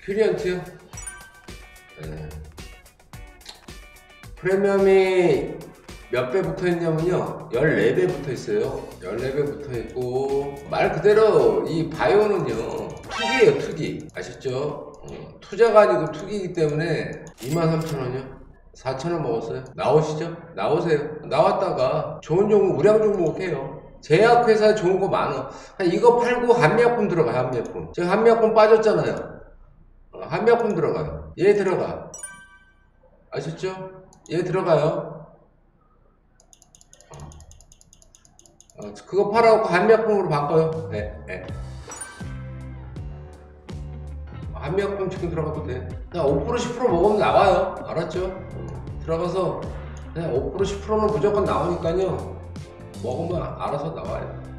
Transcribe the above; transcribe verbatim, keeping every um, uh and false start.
퓨리언트요? 네. 프리미엄이 몇 배 붙어 있냐면요, 열네 배 붙어 있어요. 열네 배 붙어 있고, 말 그대로 이 바이오는요 투기예요, 투기. 아셨죠? 어, 투자가 아니고 투기이기 때문에 이만 삼천 원이요? 사천 원 먹었어요. 나오시죠? 나오세요. 나왔다가 좋은 종목, 우량 종목 해요. 제약회사 좋은 거 많아. 이거 팔고 한미약품 들어가요. 한미약품. 지금 한미약품 빠졌잖아요. 어, 한미약품 들어가요. 얘 들어가. 아셨죠? 얘 들어가요. 어, 그거 팔아갖고 한미약품으로 바꿔요. 네, 네. 한미약품 지금 들어가도 돼. 그냥 오 퍼센트 십 퍼센트 먹으면 나와요. 알았죠? 어, 들어가서 그냥 오 퍼센트 십 퍼센트는 무조건 나오니까요. 먹으면 알아서 나와요.